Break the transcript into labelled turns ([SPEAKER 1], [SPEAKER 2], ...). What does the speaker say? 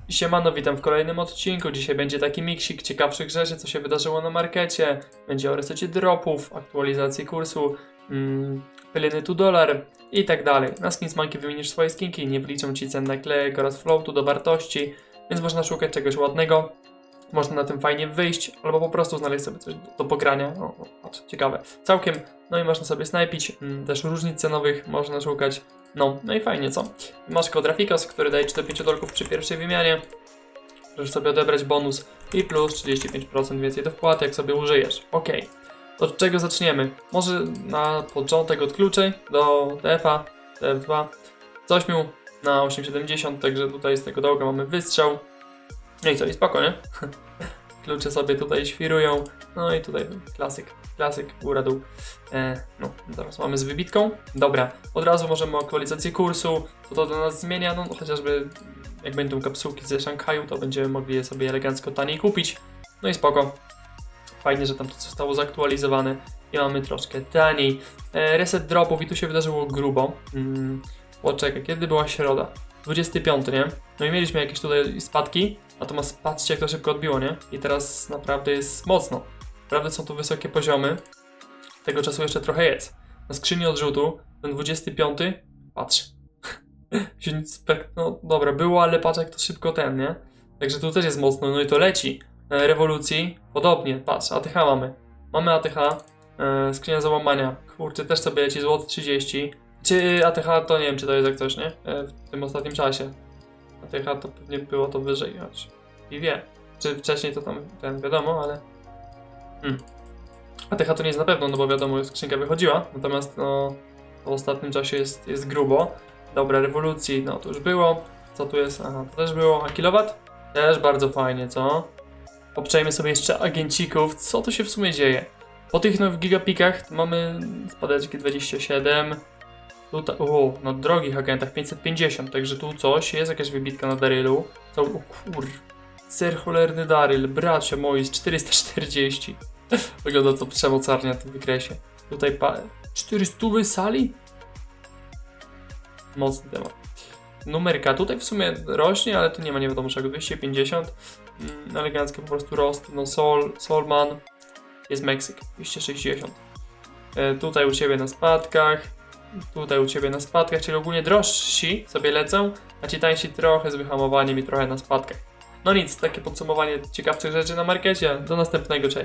[SPEAKER 1] Siemano, witam w kolejnym odcinku. Dzisiaj będzie taki miksik ciekawszych rzeczy, co się wydarzyło na markecie. Będzie o resecie dropów, aktualizacji kursu, pyliny $2 i tak dalej. Na Skinsmonkey wymienisz swoje skinki, nie wliczą ci cen naklejek oraz floatu do wartości, więc można szukać czegoś ładnego. Można na tym fajnie wyjść, albo po prostu znaleźć sobie coś do pogrania. O, patrz, ciekawe. Całkiem. No i można sobie snajpić, też różnic cenowych można szukać. No i fajnie, co? Masz kod Rafikos, który daje ci do $5 przy pierwszej wymianie. Możesz sobie odebrać bonus i plus 35% więcej do wpłaty, jak sobie użyjesz. Ok. To od czego zaczniemy? Może na początek od kluczy do TF-a, TF2. Z 8 na 870, także tutaj z tego dołka mamy wystrzał. No i co, i spoko, nie? Klucze sobie tutaj świrują. No i tutaj klasyk, góra, dół. No, teraz mamy z wybitką. Dobra, od razu możemy aktualizację kursu. Co to do nas zmienia? No chociażby jak będą kapsułki ze Szanghaju, to będziemy mogli je sobie elegancko taniej kupić. No i spoko. Fajnie, że tam to zostało zaktualizowane i mamy troszkę taniej. Reset dropów i tu się wydarzyło grubo. Poczekaj, kiedy była środa? 25, nie? No i mieliśmy jakieś tutaj spadki, natomiast patrzcie, jak to szybko odbiło, nie? I teraz naprawdę jest mocno. Naprawdę są tu wysokie poziomy. Tego czasu jeszcze trochę jest. Na skrzyni odrzutu, ten 25, patrz. No dobra, było, ale patrz jak to szybko nie? Także tu też jest mocno, no i to leci. Rewolucji, podobnie, patrz, ATH mamy. Mamy ATH, skrzynia załamania, kurczę, też sobie leci złoty 30. Czy ATH to nie wiem, czy to jest jak coś, nie? W tym ostatnim czasie. ATH to pewnie było to wyżej, choć i wie. Czy wcześniej to tam, wiadomo, ale... ATH to nie jest na pewno, no bo wiadomo, skrzynka wychodziła. Natomiast no, w ostatnim czasie jest grubo. Dobra, rewolucji, no to już było. Co tu jest? Aha, to też było. A kilowat? Też bardzo fajnie, co? Obczajmy sobie jeszcze agencików. Co tu się w sumie dzieje? Po tych no, w gigapikach mamy spadeczki 27. Tutaj, na drogich agentach 550, także tu coś, jest jakaś wybitka na Darylu. Co, o kur... Ser cholerny Daryl, bracia moi, z 440. Wygląda to przemocarnie na tym wykresie. Tutaj 400 sali? Mocny temat. Numerka tutaj w sumie rośnie, ale tu nie ma nie wiadomo czego, 250. Elegancki po prostu rost, no Solman. Jest Meksyk, 260. Tutaj u Ciebie na spadkach. Tutaj u Ciebie na spadkach, czyli ogólnie drożsi sobie lecą, a ci tańsi trochę z wyhamowaniem i trochę na spadkach. No nic, takie podsumowanie ciekawszych rzeczy na markecie. Do następnego, cześć.